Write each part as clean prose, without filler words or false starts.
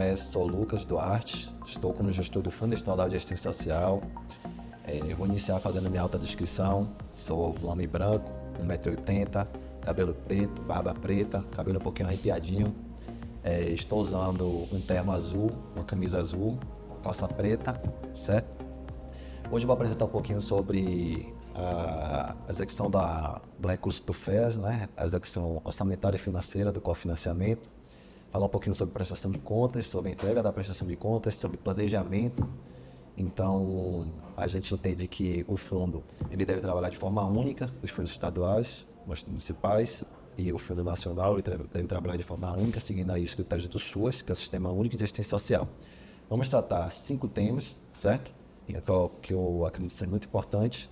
conhece, sou Lucas Duarte, estou como gestor do Fundo Estadual de Assistência Social. Vou iniciar fazendo minha autodescrição. Sou homem branco, 1,80 m, cabelo preto, barba preta, cabelo um pouquinho arrepiadinho. Estou usando um terno azul, uma camisa azul, calça preta, certo? Hoje eu vou apresentar um pouquinho sobre a execução do recurso do FES, né? A execução orçamentária e financeira do cofinanciamento. Falar um pouquinho sobre prestação de contas, sobre a entrega da prestação de contas, sobre planejamento. Então, a gente entende que o fundo ele deve trabalhar de forma única, os fundos estaduais, os municipais e o fundo nacional ele deve trabalhar de forma única, seguindo aí os critérios do SUAS, que é o Sistema Único de Assistência Social. Vamos tratar 5 temas, certo? Que eu acredito ser muito importante.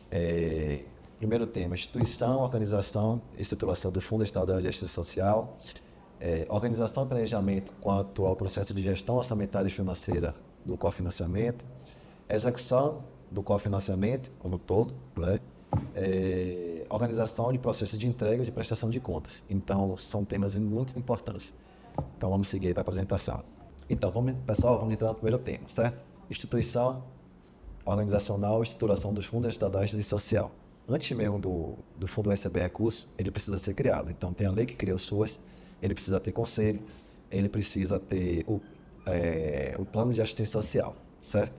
Primeiro tema, instituição, organização e estruturação do Fundo Estadual de Assistência Social. Organização e planejamento quanto ao processo de gestão orçamentária e financeira do cofinanciamento, execução do cofinanciamento como um todo, né? Organização de processo de entrega de prestação de contas. Então, são temas muito importantes. Então, vamos seguir para a apresentação. Então, pessoal, vamos entrar no primeiro tema, certo? Instituição organizacional e estruturação dos fundos estaduais de assistência social. Antes mesmo do fundo receber recurso, ele precisa ser criado. Então, tem a lei que cria o SUAS, ele precisa ter conselho, ele precisa ter o plano de assistência social, certo?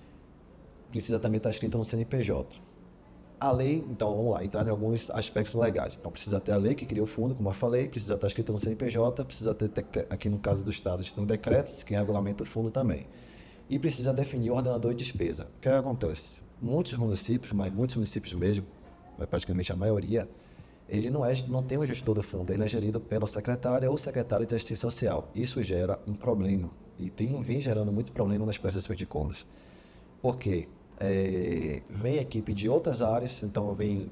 Precisa também estar escrito no CNPJ. A lei, então vamos lá, entrar em alguns aspectos legais. Então precisa ter a lei que cria o fundo, como eu falei, precisa estar escrito no CNPJ, precisa ter, aqui no caso do Estado, tem decretos que regulamentam o fundo também. E precisa definir o ordenador de despesa. O que acontece? Muitos municípios, mas muitos municípios mesmo, praticamente a maioria, ele não tem um gestor do fundo, ele é gerido pela secretária ou secretário de assistência social. Isso gera um problema e vem gerando muito problema nas prestações de contas. Por quê? Vem equipe de outras áreas, então vem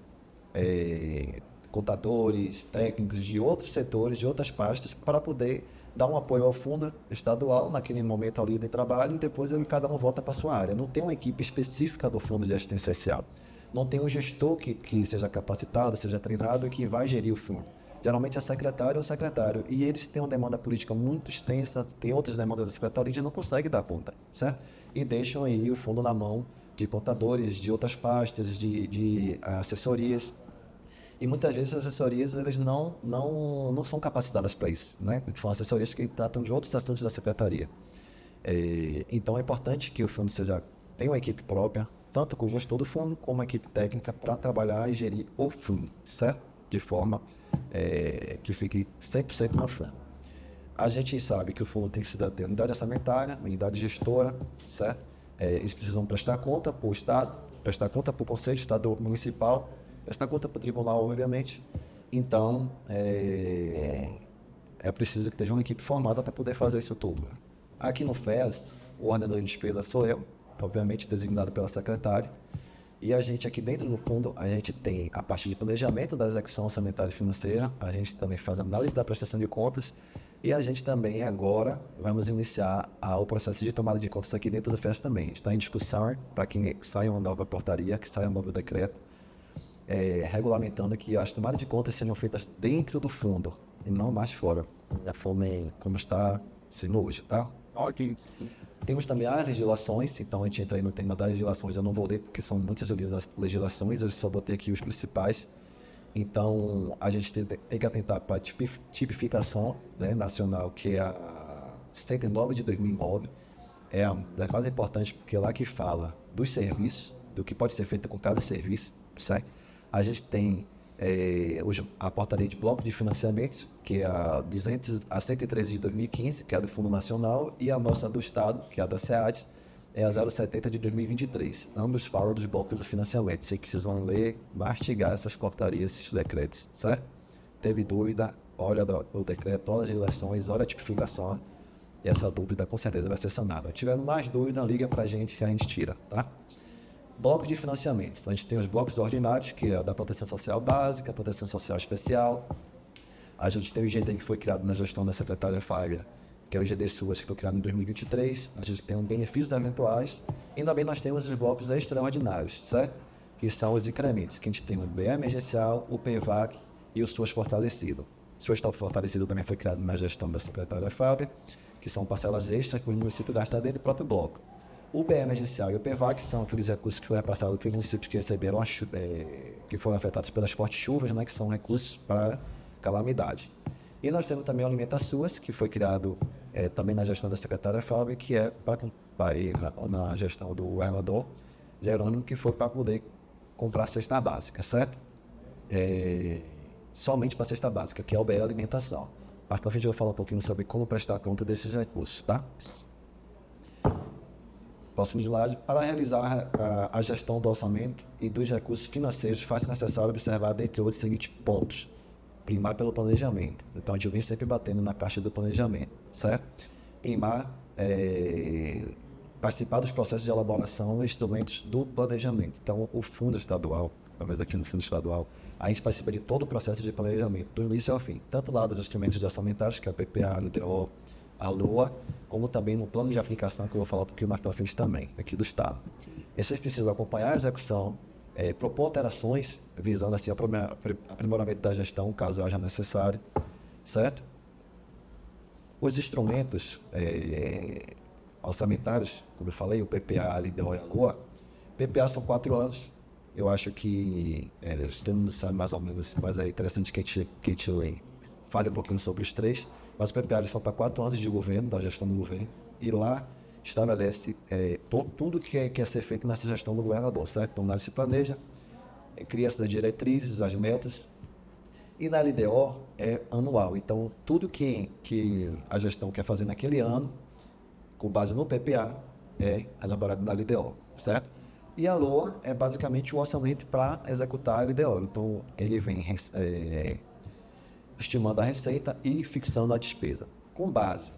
contadores, técnicos de outros setores, de outras pastas, para poder dar um apoio ao fundo estadual naquele momento ali de trabalho e depois cada um volta para a sua área. Não tem uma equipe específica do fundo de assistência social. Não tem um gestor que seja capacitado, seja treinado e que vai gerir o fundo. Geralmente é secretário ou secretário. E eles têm uma demanda política muito extensa, tem outras demandas da secretaria e a gente não consegue dar conta, certo? E deixam aí o fundo na mão de contadores, de outras pastas, de assessorias. E muitas vezes as assessorias eles não são capacitadas para isso, né? São assessorias que tratam de outros assuntos da secretaria. Então é importante que o fundo tenha uma equipe própria, tanto com o gestor do fundo como a equipe técnica para trabalhar e gerir o fundo, certo? De forma que fique 100% no fundo. A gente sabe que o fundo tem que ter unidade orçamentária, unidade gestora, certo? Eles precisam prestar conta para o Estado, prestar conta para o Conselho Estadual Municipal, prestar conta para o Tribunal, obviamente. Então, é preciso que esteja uma equipe formada para poder fazer isso tudo. Aqui no FES, o ordenador de despesa sou eu, obviamente designado pela secretária. E a gente aqui dentro do fundo, a gente tem a parte de planejamento da execução orçamentária e financeira, a gente também faz análise da prestação de contas e a gente também agora vamos iniciar o processo de tomada de contas aqui dentro do FES também. Está em discussão para que saia uma nova portaria, que saia um novo decreto, regulamentando que as tomadas de contas sejam feitas dentro do fundo e não mais fora, da forma como está sendo hoje, tá? Ok. Temos também as legislações, então a gente entra aí no tema das legislações, eu não vou ler porque são muitas legislações, eu só botei aqui os principais. Então a gente tem que atentar para a tipificação, né, nacional, que é a 109 de 2009, é a mais importante porque é lá que fala dos serviços, do que pode ser feito com cada serviço, certo? A gente tem a portaria de bloco de financiamentos, que é a 113 de 2015, que é a do Fundo Nacional, e a nossa do Estado, que é a da SEADES, é a 070 de 2023. Ambos falam dos blocos de financiamento. Sei que vocês vão ler, mastigar essas portarias, esses decretos, certo? Teve dúvida, olha o decreto, olha as legislações, olha a tipificação, e essa dúvida com certeza vai ser sanada. Se tiver mais dúvida, liga pra gente que a gente tira, tá? Bloco de financiamentos. A gente tem os blocos ordinários, que é da proteção social básica, proteção social especial. A gente tem o IGD que foi criado na gestão da secretária Fábia, que é o IGD SUAS, que foi criado em 2023. A gente tem os benefícios eventuais. E também nós temos os blocos extraordinários, certo? Que são os incrementos, que a gente tem o BE emergencial, o PEVAC e o SUAS fortalecido. O SUAS fortalecido também foi criado na gestão da secretária Fábia. que são parcelas extras que o município gasta dentro do próprio bloco. O BE emergencial e o PVAC são aqueles recursos que foram repassados para os municípios que receberam que foram afetados pelas fortes chuvas, né, que são recursos para calamidade. E nós temos também o Alimenta SUAS, que foi criado também na gestão da secretária Fábio, que é na gestão do governador Jerônimo, que foi para poder comprar a cesta básica, certo? Somente para a cesta básica, que é o BE Alimentação. Mais para frente eu vou falar um pouquinho sobre como prestar conta desses recursos, tá? Próximo slide. Para realizar a gestão do orçamento e dos recursos financeiros, faz necessário observar, dentre outros, os seguintes pontos. Primar pelo planejamento. Então, a gente vem sempre batendo na parte do planejamento, certo? Primar, participar dos processos de elaboração e instrumentos do planejamento. Então, o fundo estadual, pelo menos aqui no fundo estadual, a gente participa de todo o processo de planejamento, do início ao fim. Tanto lá dos instrumentos orçamentários, que é a PPA, a LDO, a LOA, como também no plano de aplicação, que eu vou falar um pouquinho mais para frente também, aqui do Estado. E vocês precisam acompanhar a execução, propor alterações, visando assim aprimoramento da gestão, caso haja necessário, certo? Os instrumentos orçamentários, como eu falei, o PPA, a LDO e a LOA, PPA são 4 anos, eu acho que todo mundo sabe mais ou menos, mas é interessante que a gente fale um pouquinho sobre os 3, mas os PPA são para 4 anos de governo, da gestão do governo, e lá estabelece tudo que quer ser feito nessa gestão do governador, certo? Então, lá se planeja, cria-se as diretrizes, as metas, e na LDO é anual. Então, tudo que a gestão quer fazer naquele ano, com base no PPA, é elaborado na LDO, certo? E a LOA é basicamente o orçamento para executar a LDO. Então, ele vem estimando a receita e fixando a despesa. Com base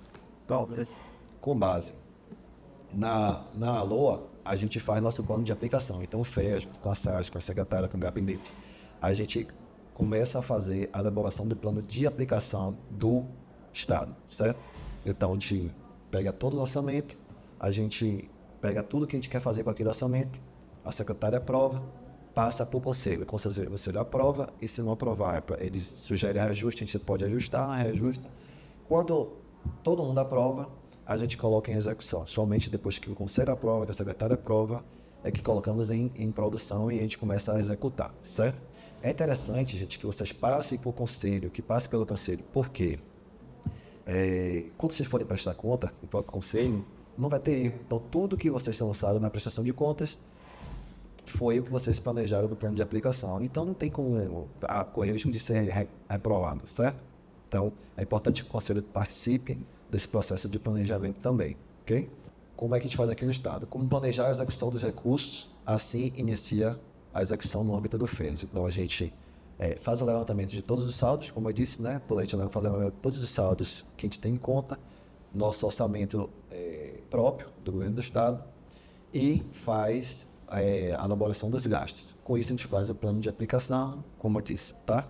na LOA, a gente faz nosso plano de aplicação. Então, o FES, com a SARS, com a secretária, com o gabinete, a gente começa a fazer a elaboração do plano de aplicação do Estado, certo? Então, a gente pega todo o orçamento, a gente pega tudo que a gente quer fazer com aquele orçamento, a secretária aprova, passa para o conselho. O conselho aprova, e se não aprovar, eles sugerem reajuste, a gente pode ajustar, reajusta. Quando todo mundo aprova, a gente coloca em execução. Somente depois que o conselho aprova, que a secretária aprova, é que colocamos em produção e a gente começa a executar, certo? É interessante, gente, que vocês passem por conselho, que passem pelo conselho. Por quê? Quando vocês forem prestar conta, o próprio conselho, não vai ter erro. Então, tudo que vocês lançaram na prestação de contas foi o que vocês planejaram no plano de aplicação. Então, não tem como correr o risco de ser reprovado, certo? Então, é importante que o conselho participe desse processo de planejamento também, ok? Como é que a gente faz aqui no Estado? Como planejar a execução dos recursos, assim inicia a execução no âmbito do FES. Então, a gente faz o levantamento de todos os saldos, como eu disse, né? A gente vai fazer o levantamento de todos os saldos que a gente tem em conta, nosso orçamento próprio do governo do Estado, e faz a elaboração dos gastos. Com isso, a gente faz o plano de aplicação, como eu disse, tá?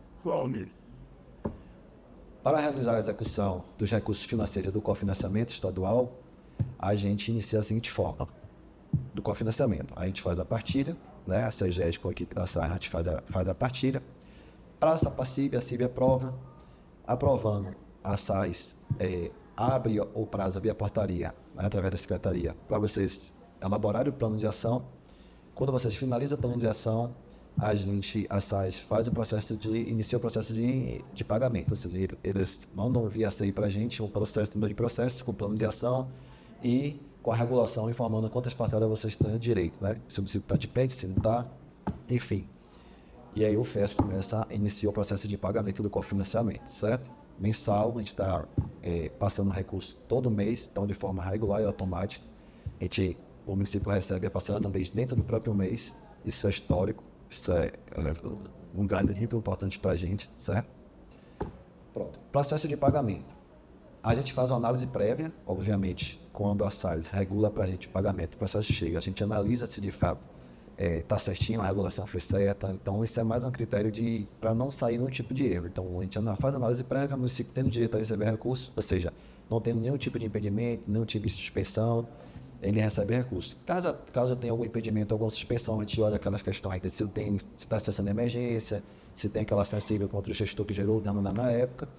Para realizar a execução dos recursos financeiros do cofinanciamento estadual, a gente inicia a seguinte forma. Do cofinanciamento, a gente faz a partilha, né? A CEGES com a equipe da SAR, a gente faz a partilha, passa para a CIB aprova. Aprovando, a SAIS abre o prazo via portaria, né, através da secretaria, para vocês elaborarem o plano de ação. Quando vocês finalizam o plano de ação, a SAIS faz inicia o processo de pagamento, ou seja, eles mandam via CI para a gente um número de processo com o plano de ação e com a regulação informando quantas parcelas vocês têm direito, né? Se o município está de pé, se não está, enfim. E aí o FES inicia o processo de pagamento do cofinanciamento, certo? Mensal, a gente está passando recurso todo mês, então de forma regular e automática. O município recebe a parcela do mês dentro do próprio mês, isso é histórico, isso é um ganho muito importante para a gente, certo? Pronto. Processo de pagamento. A gente faz uma análise prévia, obviamente, quando a SAIS regula para a gente o pagamento, o processo chega, a gente analisa se de fato está certinho, a regulação foi certa, então isso é mais um critério para não sair nenhum tipo de erro. Então a gente faz análise prévia, o município tendo direito a receber recurso, ou seja, não tendo nenhum tipo de impedimento, nenhum tipo de suspensão, ele recebe recurso. Caso tenha algum impedimento, alguma suspensão, a gente olha aquelas questões se está acessando emergência, se tem aquela sensível contra o gestor que gerou o dano na época,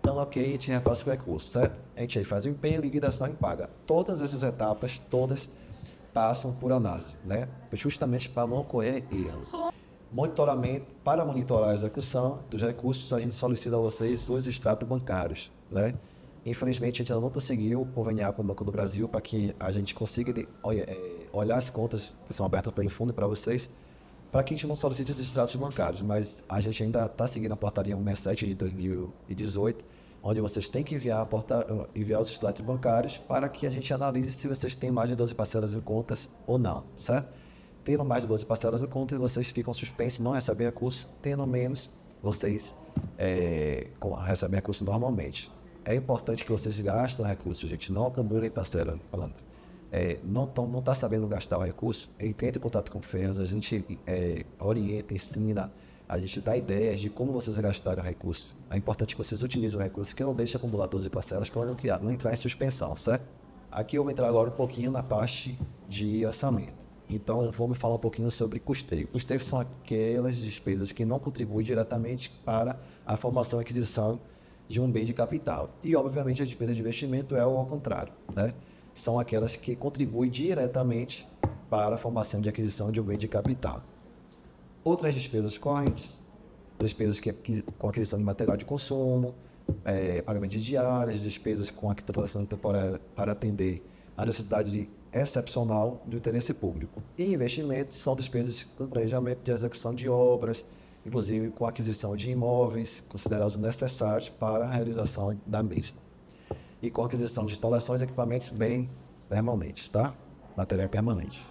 Então, ok, a gente repassa o recurso, certo? A gente aí faz o empenho, liquidação e paga. Todas essas etapas, todas passam por análise, né? Justamente para não ocorrer erros. Monitoramento, para monitorar a execução dos recursos, a gente solicita a vocês os extratos bancários, né? Infelizmente, a gente ainda não conseguiu conveniar com o Banco do Brasil para que a gente consiga olhar as contas que são abertas pelo fundo para vocês, para que a gente não solicite os extratos bancários, mas a gente ainda está seguindo a portaria 167 de 2018, onde vocês têm que enviar os extratos bancários para que a gente analise se vocês têm mais de 12 parcelas em contas ou não, certo? Tendo mais de 12 parcelas em conta, vocês ficam suspensos, não recebem recurso. Tendo menos, vocês recebem recurso normalmente. É importante que vocês gastem o recurso, gente. Não acumulem parcelas. Falando. Não está sabendo gastar o recurso, entre em contato com o FES, a gente orienta, ensina, a gente dá ideias de como vocês gastarem o recurso. É importante que vocês utilizem o recurso, que não deixe acumular 12 parcelas para não entrar em suspensão, certo? Aqui eu vou entrar agora um pouquinho na parte de orçamento. Então, vamos falar um pouquinho sobre custeio. Custeio são aquelas despesas que não contribuem diretamente para a formação e aquisição de um bem de capital. E, obviamente, a despesa de investimento é o ao contrário, né? São aquelas que contribuem diretamente para a formação de aquisição de um bem de capital. Outras despesas correntes, despesas com aquisição de material de consumo, pagamento de diárias, despesas com aquisição temporária para atender a necessidade excepcional do interesse público. E investimentos são despesas com planejamento de execução de obras, inclusive com aquisição de imóveis considerados necessários para a realização da mesma. E com aquisição de instalações e equipamentos bem permanentes, tá? Material permanente.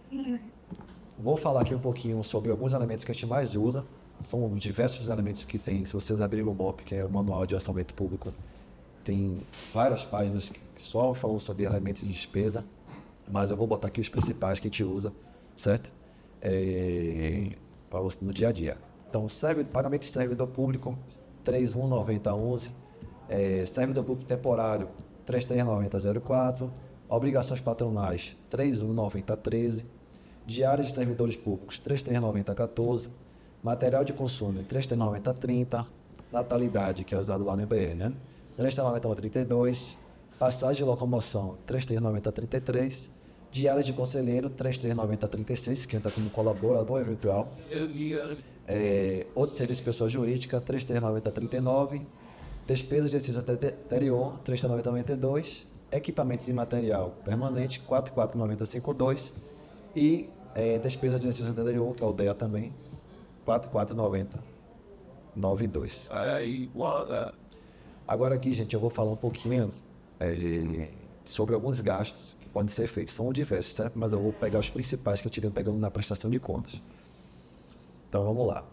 Vou falar aqui um pouquinho sobre alguns elementos que a gente mais usa. São diversos elementos que tem. Se vocês abrirem o MOP, que é o Manual de Orçamento Público, tem várias páginas que só falam sobre elementos de despesa, mas eu vou botar aqui os principais que a gente usa, certo? Para você no dia a dia. Então, pagamento de servidor público 319011, servidor público temporário 339004, obrigações patronais 319013, diárias de servidores públicos 339014, material de consumo 339030, natalidade, que é usado lá no IBE, né? 339032, passagem de locomoção 339033, diárias de conselheiro 339036, que entra como colaborador eventual, outro serviço de pessoa jurídica 339039, despesas de exercício anterior 339092, equipamentos e material permanente 44952 e despesa de exercício anterior, que é o DEA também, 449092. Agora aqui, gente, eu vou falar um pouquinho sobre alguns gastos que podem ser feitos. São diversos, certo? Mas eu vou pegar os principais que eu tive pegando na prestação de contas. Então, vamos lá.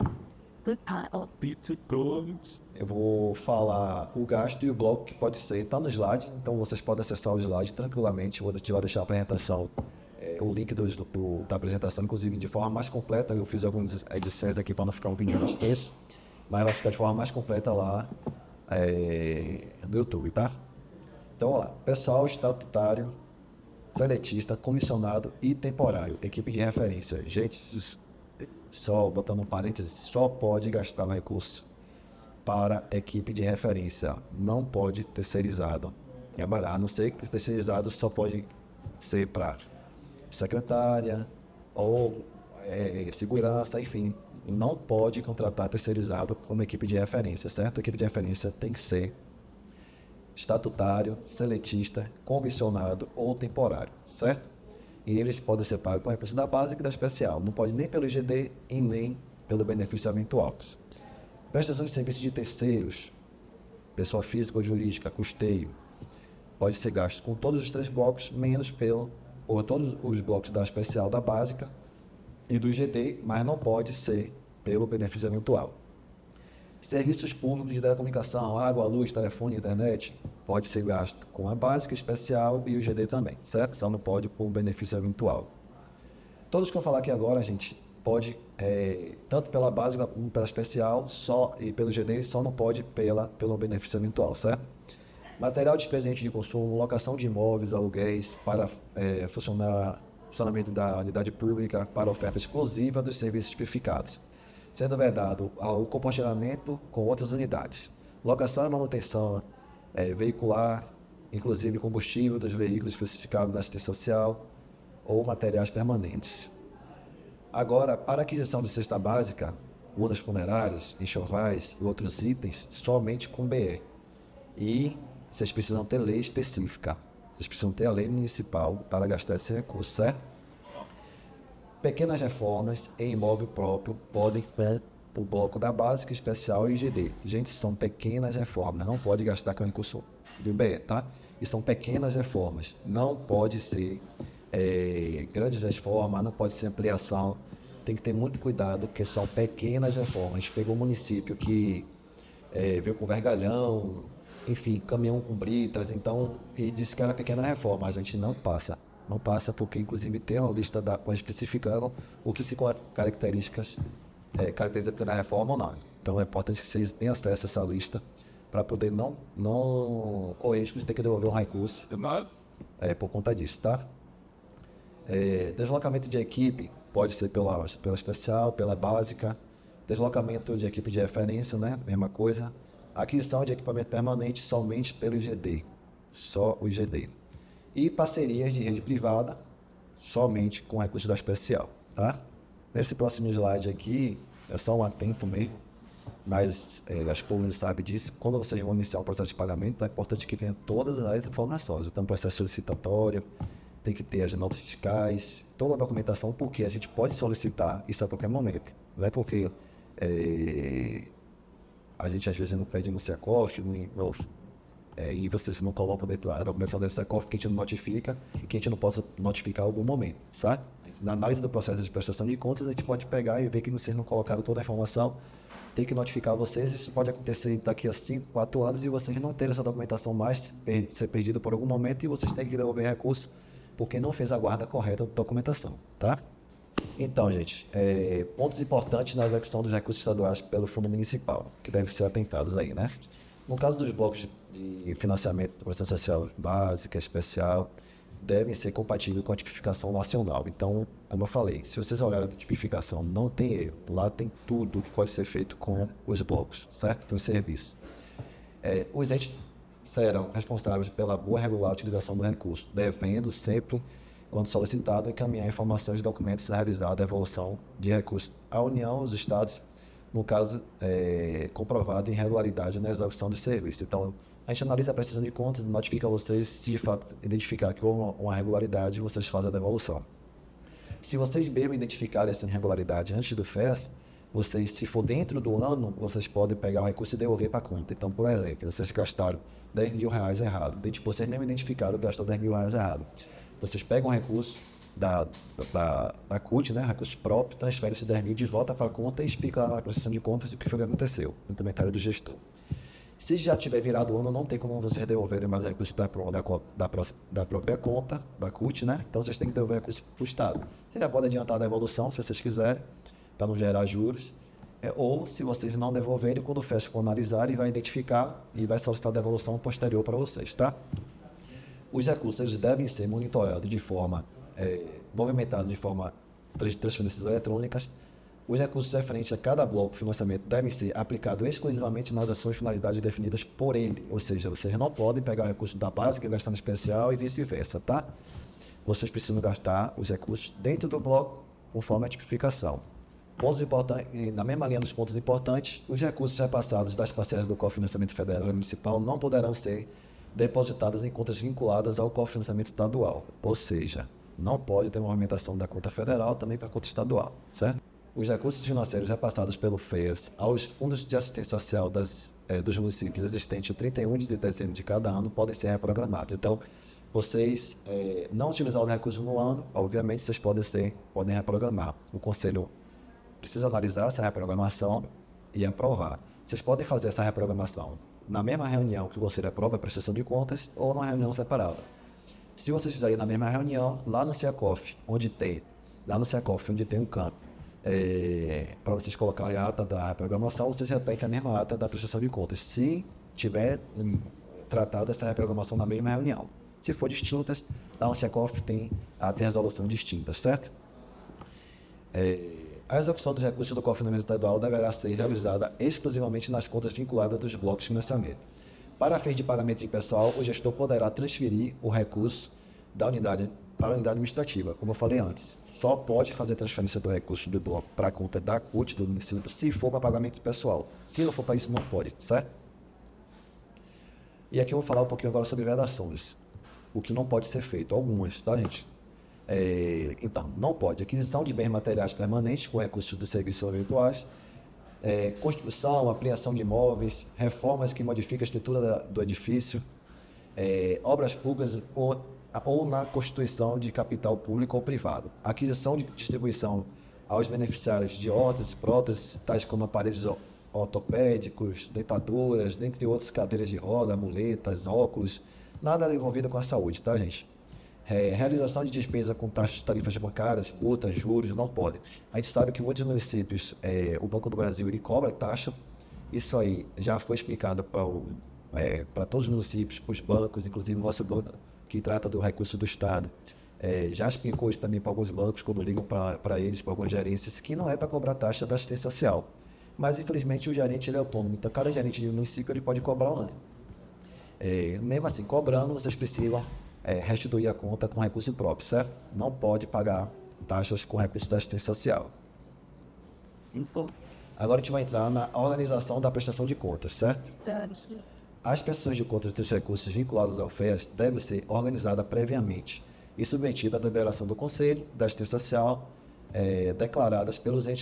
Eu vou falar o gasto e o bloco que pode ser. Está no slide, então vocês podem acessar o slide tranquilamente. Eu vou deixar a apresentação, o link da apresentação, inclusive de forma mais completa. Eu fiz algumas edições aqui para não ficar um vídeo mais extenso, mas vai ficar de forma mais completa lá no YouTube, tá? Então, olha lá, pessoal estatutário, seletista, comissionado e temporário, equipe de referência. Gente, só botando um parênteses, só pode gastar recurso para equipe de referência, não pode terceirizado trabalhar, a não ser que o terceirizado só pode ser para secretária ou segurança, enfim, não pode contratar terceirizado como equipe de referência, certo? A equipe de referência tem que ser estatutário, seletista, comissionado ou temporário, certo? E eles podem ser pagos com recurso da básica e da especial, não pode nem pelo IGD e nem pelo benefício eventual. Prestação de serviços de terceiros, pessoa física ou jurídica, custeio, pode ser gasto com todos os 3 blocos, menos por todos os blocos da especial, da básica e do IGD, mas não pode ser pelo benefício eventual. Serviços públicos de telecomunicação, água, luz, telefone, internet, pode ser gasto com a básica, especial e o IGD também, certo? Só não pode por benefício eventual. Todos que eu falar aqui agora, gente, pode, tanto pela básica como pela especial, e pelo IGD, só não pode pelo benefício eventual, certo? Material de presente de consumo, locação de imóveis, aluguéis para funcionamento da unidade pública para oferta exclusiva dos serviços tipificados, sendo vedado ao compartilhamento com outras unidades. locação e manutenção veicular, inclusive combustível dos veículos especificados na assistência social ou materiais permanentes. Agora, para aquisição de cesta básica, urnas funerárias, enxovais e outros itens, somente com BE. E vocês precisam ter lei específica. Vocês precisam ter a lei municipal para gastar esse recurso, certo? Pequenas reformas em imóvel próprio podem ir para o bloco da básica, especial e IGD. Gente, são pequenas reformas, não pode gastar com recurso do BE, tá? E são pequenas reformas, não pode ser grandes reformas, não pode ser ampliação. Tem que ter muito cuidado, porque são pequenas reformas. A gente pegou um município que veio com vergalhão, enfim, caminhão com britas, então, e disse que era pequena reforma, a gente não passa. Não passa porque, inclusive, tem uma lista especificando o que se caracteriza pequena reforma ou não. Então, é importante que vocês tenham acesso a essa lista para poder não correr risco de ter que devolver um recurso por conta disso, tá? Deslocamento de equipe pode ser pela especial, pela básica. Deslocamento de equipe de referência, né? Mesma coisa. Aquisição de equipamento permanente somente pelo IGD. Só o IGD. E parcerias de rede privada somente com recursos da especial, tá? Nesse próximo slide aqui, é só um atento mesmo, mas acho que todo mundo sabe disso. Quando vocês vão iniciar o processo de pagamento, é importante que tenha todas as informações. Então, processo solicitatório, tem que ter as notas fiscais, toda a documentação, porque a gente pode solicitar isso a qualquer momento. Não é porque a gente às vezes não pede no SECOF, e vocês não colocam dentro da documentação do SECOF que a gente não notifica e que a gente não possa notificar em algum momento, sabe? Na análise do processo de prestação de contas, a gente pode pegar e ver que vocês não colocaram toda a informação, tem que notificar vocês. Isso pode acontecer daqui a 5, 4 anos e vocês não terem essa documentação mais, ser perdida por algum momento, e vocês têm que devolver recurso porque não fez a guarda correta da documentação, tá? Então, gente, pontos importantes na execução dos recursos estaduais pelo Fundo Municipal, que devem ser atentados aí, né? No caso dos blocos de financiamento da Assistência Social básica, especial, devem ser compatíveis com a tipificação nacional. Então, como eu falei, se vocês olharem a tipificação, não tem erro. Lá tem tudo que pode ser feito com os blocos, certo? Tem o serviço. Os entes serão responsáveis pela boa e regular utilização do recurso, devendo sempre, quando solicitado, encaminhar informações e documentos realizados a devolução de recursos à União, aos Estados, no caso comprovado irregularidade na execução do serviço. Então, a gente analisa a prestação de contas e notifica a vocês se de fato identificar que houve uma irregularidade, vocês fazem a devolução. Se vocês mesmo identificarem essa irregularidade antes do FES, vocês, se for dentro do ano, vocês podem pegar o recurso e devolver para a conta. Então, por exemplo, vocês gastaram R$10.000 errado, vocês mesmo identificaram que gastou R$10.000 errado. Vocês pegam o recurso da CUT, né, recurso próprio, transferem esse 10 mil de volta para a conta e explica lá na prestação de contas o que foi que aconteceu, no comentário do gestor. Se já tiver virado o ano, não tem como vocês devolverem mais recursos da própria conta, da CUT, né? Então vocês têm que devolver recursos para o Estado. Vocês já podem adiantar a devolução, se vocês quiserem, para não gerar juros. Ou, se vocês não devolverem, quando o FES for analisar, ele vai identificar e vai solicitar a devolução posterior para vocês, tá? Os recursos eles devem ser monitorados de forma, movimentados de forma de transferências eletrônicas. Os recursos referentes a cada bloco de financiamento devem ser aplicados exclusivamente nas ações e finalidades definidas por ele. Ou seja, vocês não podem pegar o recurso da básica e gastar no especial e vice-versa, tá? Vocês precisam gastar os recursos dentro do bloco conforme a tipificação. Pontos importantes, na mesma linha dos pontos importantes, os recursos repassados das parcelas do cofinanciamento federal e municipal não poderão ser depositados em contas vinculadas ao cofinanciamento estadual. Ou seja, não pode ter movimentação da conta federal também para a conta estadual, certo? Os recursos financeiros repassados pelo FES aos fundos de assistência social dos municípios existentes em 31 de dezembro de cada ano podem ser reprogramados. Então, vocês não utilizar o recurso no ano, obviamente vocês podem reprogramar. O Conselho precisa analisar essa reprogramação e aprovar. Vocês podem fazer essa reprogramação na mesma reunião que o Conselho aprova a prestação de contas ou numa reunião separada. Se vocês fizerem na mesma reunião, lá no SECOF, onde tem um campo, para vocês colocarem a ata da reprogramação, vocês repetem a mesma ata da prestação de contas, se tiver tratado essa reprogramação na mesma reunião. Se for distintas, lá no SECOF tem a resolução distinta, certo? A execução dos recursos do cofundamento estadual deverá ser realizada exclusivamente nas contas vinculadas dos blocos de financiamento. Para fins de pagamento de pessoal, o gestor poderá transferir o recurso da unidade para a unidade administrativa, como eu falei antes. Só pode fazer transferência do recurso do bloco para a conta da CUT do município se for para pagamento de pessoal. Se não for para isso, não pode, certo? E aqui eu vou falar um pouquinho agora sobre vedações. O que não pode ser feito, algumas, tá, gente? Então, não pode. Aquisição de bens materiais permanentes com recursos dos serviços eventuais, construção, ampliação de imóveis, reformas que modificam a estrutura do edifício, obras públicas ou na constituição de capital público ou privado. Aquisição de distribuição aos beneficiários de órteses, próteses, tais como aparelhos ortopédicos, dentaduras, dentre outros, cadeiras de roda, muletas, óculos, nada envolvido com a saúde, tá, gente? Realização de despesa com taxas de tarifas bancárias, multas, juros, não pode. A gente sabe que muitos municípios, o Banco do Brasil, ele cobra taxa. Isso aí já foi explicado para todos os municípios, para os bancos, inclusive o nosso dono, que trata do recurso do Estado. Já explicou isso também para alguns bancos, quando ligam para eles, para algumas gerências, que não é para cobrar taxa da assistência social. Mas, infelizmente, o gerente ele é autônomo. Então, cada gerente de município ele pode cobrar online. Mesmo assim, cobrando, vocês precisam restituir a conta com recurso próprio, certo? Não pode pagar taxas com recurso da assistência social. Então, agora a gente vai entrar na organização da prestação de contas, certo? As prestações de contas dos recursos vinculados ao FES devem ser organizadas previamente e submetidas à deliberação do Conselho da Assistência Social, declaradas pelos entes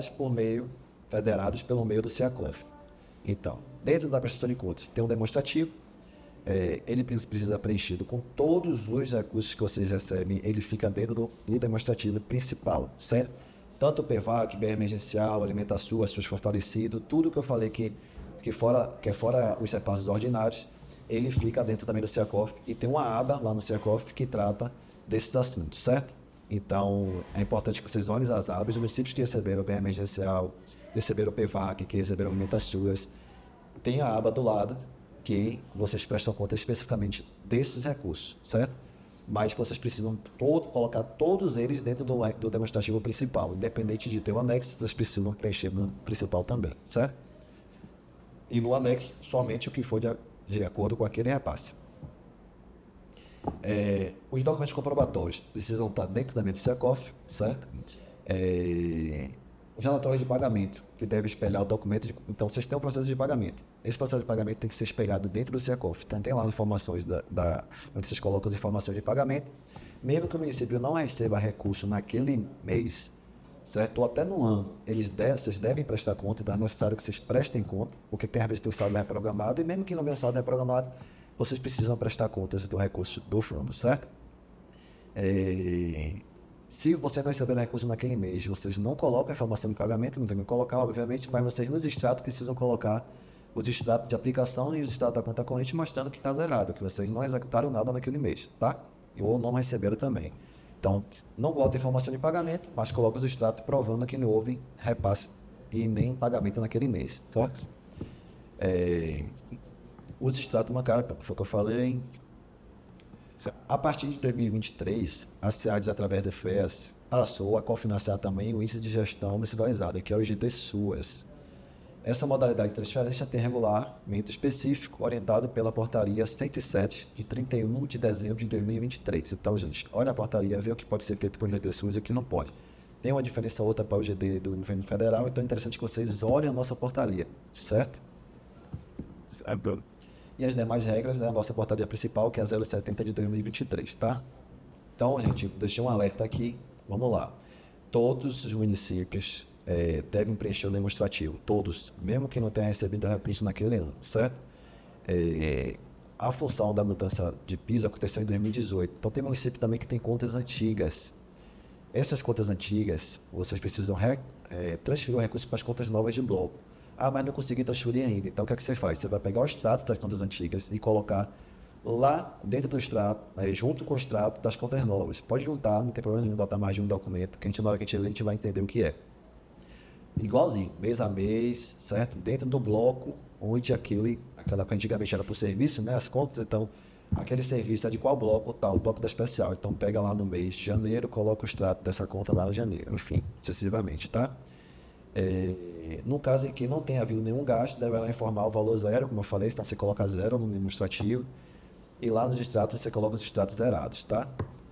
federados pelo meio do CEACOF. Então, dentro da prestação de contas, tem um demonstrativo, ele precisa preenchido com todos os recursos que vocês recebem, ele fica dentro do demonstrativo principal, certo? Tanto o PVAC, BR emergencial, alimentação, SUS fortalecido, tudo que eu falei que é fora os repassos ordinários, ele fica dentro também do CEACOF e tem uma aba lá no CEACOF que trata desses assuntos, certo? Então, é importante que vocês olhem as abas. Os municípios que receberam o BR emergencial, receberam o PVAC, que receberam alimentações, tem a aba do lado que vocês prestam conta especificamente desses recursos, certo? Mas vocês precisam colocar todos eles dentro do demonstrativo principal, independente de ter o anexo, vocês precisam preencher no principal também, certo? E no anexo, somente o que for de acordo com aquele repasse. Os documentos comprobatórios precisam estar dentro da do CEACOF, certo? Os relatórios de pagamento, que devem espelhar o documento. Então, vocês têm um processo de pagamento. Esse processo de pagamento tem que ser espelhado dentro do CEACOF. Então, tem lá as informações onde vocês colocam as informações de pagamento. Mesmo que o município não receba recurso naquele mês, certo? Ou até no ano, vocês devem prestar conta, então é necessário que vocês prestem conta, porque tem às vezes o saldo reprogramado, e mesmo que não venha saldo reprogramado, vocês precisam prestar contas do recurso do fundo, certo? Se você não receber recurso naquele mês, vocês não colocam a informação de pagamento, não tem que colocar, obviamente, mas vocês nos extratos precisam colocar os extratos de aplicação e os extratos da conta corrente mostrando que está zerado, que vocês não executaram nada naquele mês, tá? Ou não receberam também. Então, não bota informação de pagamento, mas coloca os extratos provando que não houve repasse e nem pagamento naquele mês, certo? Os extratos bancários, foi o que eu falei. A partir de 2023, a SEADES, através do FES, passou a cofinanciar também o Índice de Gestão Descentralizada, que é o IGT-SUAS. Essa modalidade de transferência tem regulamento específico orientado pela Portaria 107, de 31 de dezembro de 2023. Então, gente, olha a portaria, vê o que pode ser feito com o IGT-SUAS e o que não pode. Tem uma diferença outra para o GD do governo federal, então é interessante que vocês olhem a nossa portaria, certo? E as demais regras é a nossa portaria principal, que é a 070 de 2023, tá? Então, gente, deixei um alerta aqui. Vamos lá. Todos os municípios devem preencher o demonstrativo. Todos. Mesmo que não tenha recebido a reprise naquele ano, certo? A função da mudança de piso aconteceu em 2018. Então, tem município também que tem contas antigas. Essas contas antigas, vocês precisam transferir o recurso para as contas novas de bloco. Mas não consegui transferir ainda. Então, o que é que você faz? Você vai pegar o extrato das contas antigas e colocar lá dentro do extrato, junto com o extrato das contas novas. Pode juntar, não tem problema nenhum botar mais de um documento, que na hora que a gente lê, a gente vai entender o que é. Igualzinho, mês a mês, certo? Dentro do bloco, onde aquela que antigamente era por serviço, né? As contas, então, aquele serviço é de qual bloco? Tal, o bloco da especial. Então pega lá no mês de janeiro, coloca o extrato dessa conta lá em janeiro, enfim, sucessivamente, tá? No caso em que não tenha havido nenhum gasto, deverá informar o valor zero, como eu falei, então você coloca zero no demonstrativo, e lá nos extratos você coloca os extratos zerados, tá?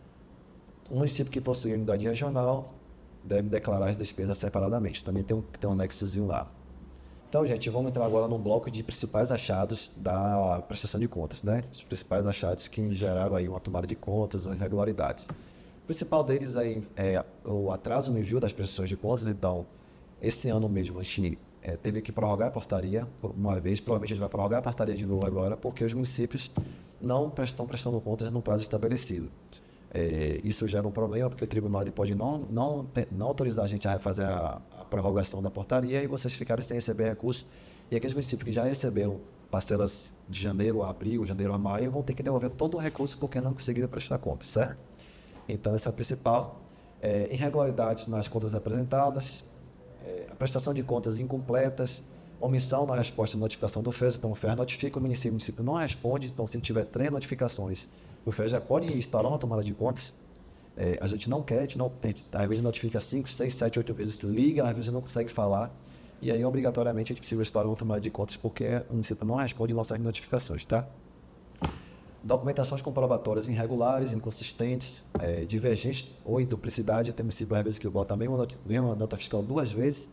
O município que possui unidade regional deve declarar as despesas separadamente, também tem um anexozinho lá. Então, gente, vamos entrar agora no bloco de principais achados da prestação de contas, né? Os principais achados que geraram aí uma tomada de contas ou irregularidades. O principal deles aí é o atraso no envio das prestações de contas. Então, esse ano mesmo a gente teve que prorrogar a portaria por uma vez, provavelmente a gente vai prorrogar a portaria de novo agora, porque os municípios não estão prestando contas no prazo estabelecido. Isso gera um problema, porque o tribunal pode não autorizar a gente a fazer a prorrogação da portaria e vocês ficarem sem receber recurso. E aqueles municípios que já receberam parcelas de janeiro a abril, janeiro a maio, vão ter que devolver todo o recurso porque não conseguiram prestar contas, certo? Então, esse é o principal. Irregularidades nas contas apresentadas, a prestação de contas incompletas, omissão na resposta à notificação do FES. Então, o FES notifica o município não responde. Então, se tiver 3 notificações, o FES já pode instaurar uma tomada de contas. A gente não quer, às vezes notifica 5, 6, 7, 8 vezes, liga, às vezes não consegue falar, e aí obrigatoriamente a gente precisa instaurar uma tomada de contas porque o município não responde nossas notificações, tá? Documentações comprobatórias irregulares, inconsistentes, divergentes ou em duplicidade. Tem município às vezes que bota a mesma nota fiscal 2 vezes,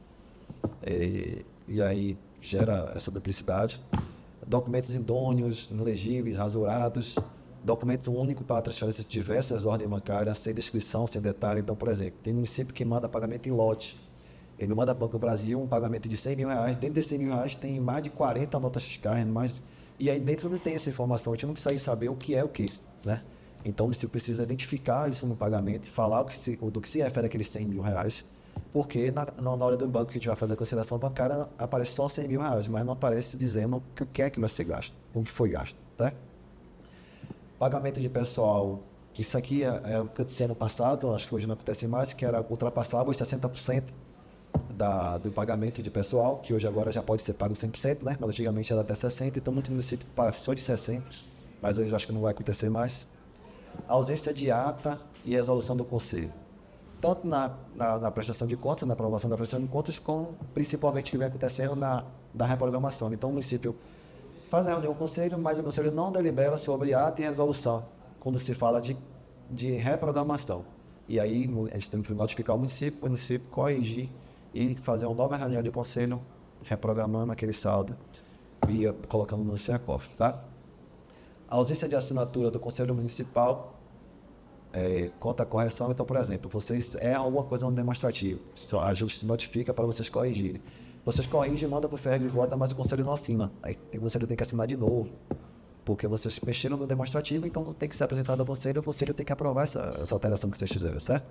e aí gera essa duplicidade. Documentos idôneos, ilegíveis, rasurados, documento único para transferência de diversas ordens bancárias, sem descrição, sem detalhe. Então, por exemplo, tem município que manda pagamento em lote. Ele manda para o Banco do Brasil um pagamento de 100 mil reais. Dentro desses 100 mil reais tem mais de 40 notas fiscais, e aí dentro não tem essa informação. A gente não consegue saber o que é o que, né? Então, o município precisa identificar isso no pagamento e falar do que se refere àqueles 100 mil reais, porque na hora do banco que a gente vai fazer a consideração bancária, aparece só 100 mil reais, mas não aparece dizendo o que é que vai ser gasto, o que foi gasto, tá? Pagamento de pessoal, isso aqui é o que aconteceu ano passado, acho que hoje não acontece mais, que era ultrapassava os 60% do pagamento de pessoal, que hoje agora já pode ser pago 100%, né? Mas antigamente era até 60%, então muito município passou de 60%, mas hoje acho que não vai acontecer mais. A ausência de ata e resolução do conselho, tanto na prestação de contas, na aprovação da prestação de contas, como principalmente o que vem acontecendo da reprogramação. Então o município faz a reunião do conselho, mas o conselho não delibera sobre ata e resolução, quando se fala de reprogramação. E aí a gente tem que notificar o município corrigir e fazer uma nova reunião de conselho, reprogramando aquele saldo e colocando no CECOF, tá? A ausência de assinatura do conselho municipal conta a correção. Então, por exemplo, vocês erram alguma coisa no demonstrativo, a justiça notifica para vocês corrigirem. Vocês corrigem, mandam para o FERJ de volta, mas o conselho não assina. Aí o conselho tem que assinar de novo, porque vocês mexeram no demonstrativo, então tem que ser apresentado ao conselho, o conselho tem que aprovar essa alteração que vocês fizeram, certo?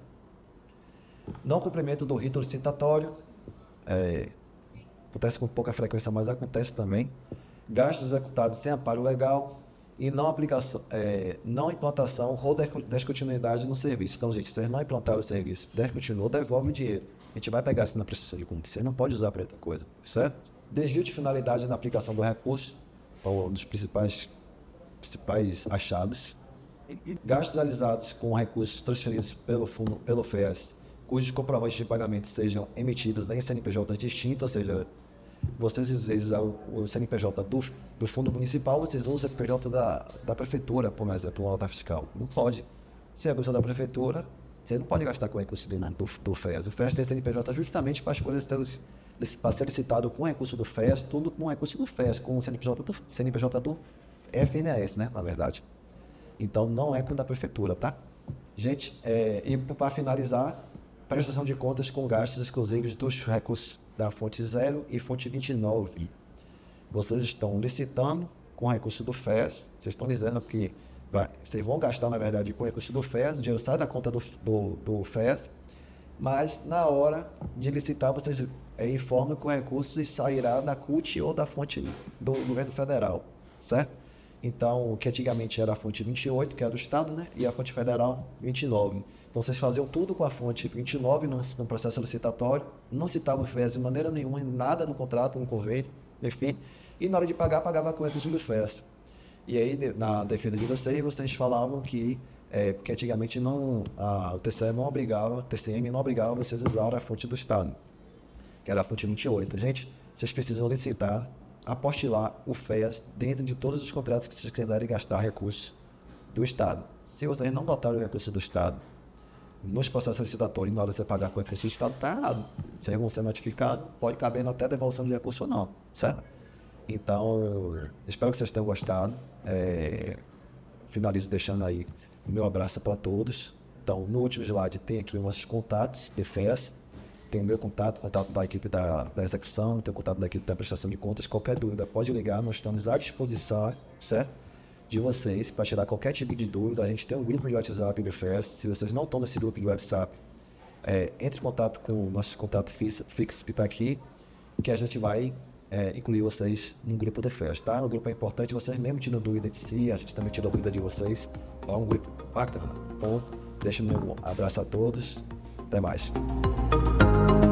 Não cumprimento do rito licitatório, acontece com pouca frequência, mas acontece também. Gastos executados sem amparo legal e não implantação ou descontinuidade no serviço. Então, gente, se vocês não implantaram o serviço, descontinuou, devolve o dinheiro. A gente vai pegar isso na prestação de contas. Você não pode usar para outra coisa, certo? Desvio de finalidade na aplicação do recurso, um dos principais achados. Gastos realizados com recursos transferidos pelo FES, cujos comprovantes de pagamento sejam emitidos em CNPJ distinto, ou seja, vocês usam o CNPJ do fundo municipal, vocês usam o CNPJ da prefeitura, por exemplo, uma nota fiscal. Não pode. Se é coisa da prefeitura, você não pode gastar com recurso do FES. O FES tem CNPJ justamente para as coisas para ser licitado com recurso do FES, tudo com recurso do FES, com o CNPJ do FNS, né, na verdade. Então, não é com o da prefeitura, tá? Gente, e para finalizar, prestação de contas com gastos exclusivos dos recursos da fonte 0 e fonte 29. Vocês estão licitando com recurso do FES, vocês estão dizendo que vocês vão gastar, na verdade, com recurso do FES, o dinheiro sai da conta do FES, mas na hora de licitar, vocês informam que o recurso sairá da CUT ou da fonte do governo federal, certo? Então, o que antigamente era a fonte 28, que é do Estado, né? E a fonte federal 29. Então, vocês faziam tudo com a fonte 29 no processo licitatório, não citavam o FES de maneira nenhuma, nada no contrato, no convênio, enfim. E na hora de pagar, pagava com o recurso do FES. E aí, na defesa de vocês falavam que, porque antigamente o TCM não obrigava vocês a usar a fonte do Estado, que era a fonte 28. Gente, vocês precisam licitar, apostilar o FEAS dentro de todos os contratos que vocês quiserem gastar recursos do Estado. Se vocês não botarem o recurso do Estado nos processos licitatórios, na hora de você pagar com o recurso do Estado, está errado. Vocês vão ser notificados, pode caber até devolução de recurso ou não, certo? Então, eu espero que vocês tenham gostado. Finalizo deixando aí o meu abraço para todos. Então, no último slide tem aqui os nossos contatos de FES. Tem o meu contato da equipe da execução, tem o contato da equipe da prestação de contas. Qualquer dúvida pode ligar, nós estamos à disposição, certo? De vocês para tirar qualquer tipo de dúvida. A gente tem um grupo de WhatsApp do FES. Se vocês não estão nesse grupo de WhatsApp, entre em contato com o nosso contato fixo que está aqui, que a gente vai incluir vocês no grupo de FES, tá? O grupo é importante, vocês mesmo tiram dúvida de si, a gente também tira dúvida de vocês. É um grupo bacana. Então, deixo meu abraço a todos. Até mais.